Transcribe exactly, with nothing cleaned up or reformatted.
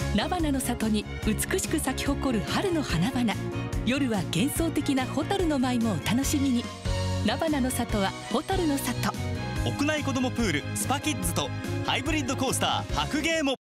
菜花の里に美しく咲き誇る春の花々。夜は幻想的なホタルの舞もお楽しみに。菜花の里はホタルの里。 屋内子どもプールスパキッズとハイブリッドコースター白芸も。